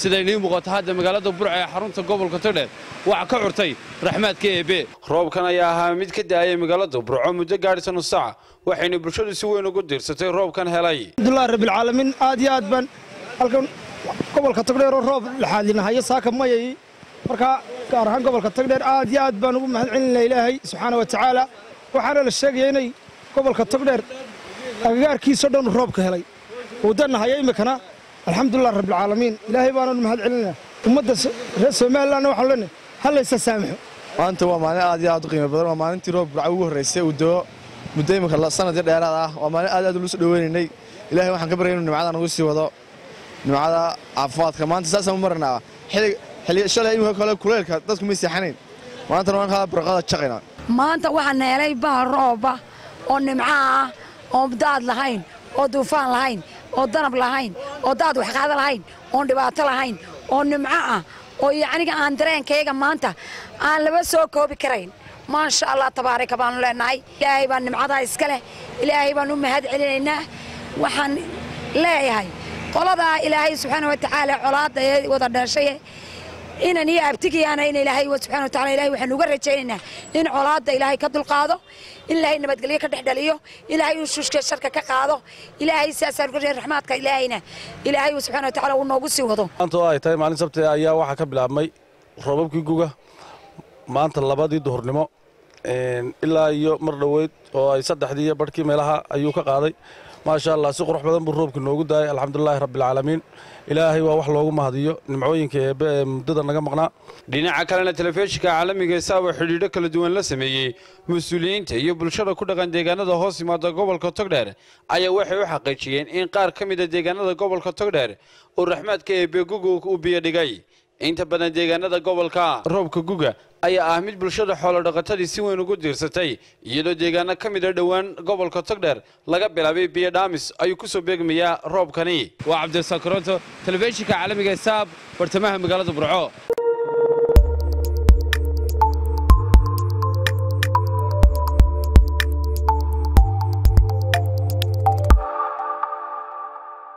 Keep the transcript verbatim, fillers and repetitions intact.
siday nii muuqato hadda magaalada Burco ee xarunta gobolka Togdheer waxa ka curtay raxmaadka eebe roobkan ayaa ahaa mid ka daayay magaalada Burco muddo gaadhisan saac waxayna bulshadu si weyn ugu diirsatay roobkan helay alxamdulillah rabbil caalamiin aad iyo aad ban halkan gobolka Togdheer roob la xaalinayo saaka mayay marka gaar ahaan gobolka Togdheer aad iyo aad baan ugu mahadcelinayaa Ilaahay subhanahu wa ta'ala waxaana la sheegay inay gobolka Togdheer agagaarkiisa dhan roobka helay ودنا هاي مكانه الحمد لله رب العالمين إلهي بانا نمهد علينا ومدة رسم الله أنا وحلنا هلا يسامحوا أنت وما أنا عادي عاد قيمة بدل ما أنت روب بعوه رئيسي ودو مديم خلاص سنة دير هذا وما أنا عاد أدلس دوين إني إلهي وحنا كبرين إنه معنا نقصي وضاء إنه معنا عفات كمان تساسا مرنا حلي حلي شل هاي مهكلا كليل كتاسكم يسحنين ما أنت روان خلا برقادة شقينا ما أنت وحنا يلي بهالروبة ونمعاه وبداد لهين ودوفان لهين oo danab lahayn oo daad wax qaad lahayn oo dhibaato lahayn oo nimco ah oo yaaniga aan dareenkayga maanta aan laba soo koobi karayn ma sha Allah tabaaraka baan leenahay ilaahay baan nimcada iska leh ilaahay baan u mahad celinaynaa waxaan leeyahay qolada ilaahay subhanahu wa ta'ala colaada wada dhashay inani abtigiyaana in ilaahay subhanahu wa ta'ala ilaahay waxaan uga rajaynaynaa in colaada ilaahay ka dulqaado ilaahay nabadgelyo ka dhaxdhaliyo ilaahay uu shushka sharka ka qaado ilaahay saasar ku jeer raxmaadka ilaahayna ilaahay subhanahu wa ta'ala uu noogu sii wado maanta ay tahay maalin sabti ayaa waxa ka bilaabmay roobabkii guga maanta labadii duhurnimo een ilaa iyo mar dhaweyd oo ay saddexdii barkii meelaha ayuu ka qaaday ما شاء الله سقر رح بدن بالروب كنوجود داي الحمد لله رب العالمين إلهي ووحلا وما هديه نمعوين كمدة نجمعنا dhinaca kalena telefishinka caalamiga ee saawa xiriir kala duwan la sameeyay mas'uuliyiinta iyo bulshada ku dhaqan deegaanada hoos yimaada gobolka Togdheer ayaa waxay u xaqiijiyeen in qaar ka mid ah deegaanada gobolka Togdheer oo raxmaadka eebe guga uu biyo dhigay inta badan deegaanada gobolka roobka guga ayaa ah mid bulshada xoolo dhaqatadii si weyn ugu diirsatay iyadoo deegaano ka mid ah dhawaan gobolka Togdheer laga bilaabay biyo dhaamis ay ku soo beegmaya roobkani waa Cabdi Sakronto telefishinka caalamiga ee saab bartamaha magaalada Burco